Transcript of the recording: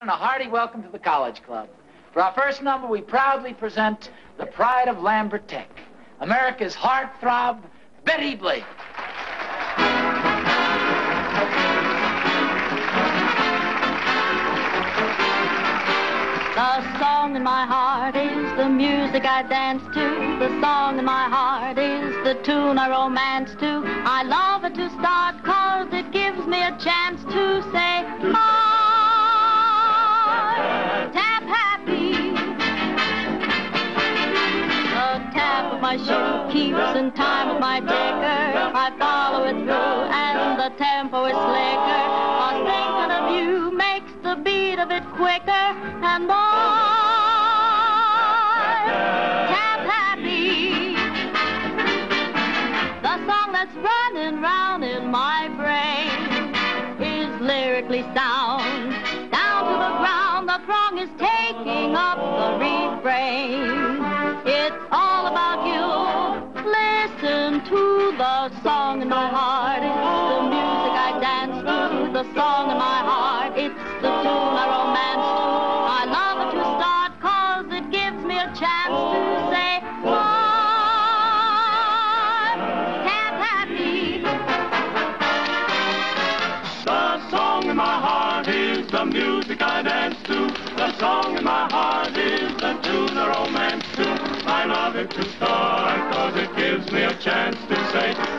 And a hearty welcome to the College Club. For our first number, we proudly present the pride of Lambert Tech, America's heartthrob, Betty Blake. The song in my heart is the music I dance to. The song in my heart is the tune I romance to. I love it to start 'cause it gives me a chance to say, tap happy. The tap of my shoe keeps in time with my ticker. I follow it through and the tempo is slicker. 'Cause thinking of you makes the beat of it quicker. And boy, tap happy. The song that's running round in my brain is lyrically sound. Down to the ground, the throng is taking up the refrain. It's all about you. Listen to the song in my heart. It's the music I dance to. The song in my heart. It's the tune I romance to. I love it to start 'cause it gives me a chance to say, tap happy. The song in my heart is the music I dance to. The song in my heart is the tune I romance to. I love it to start 'cause it gives me a chance to say,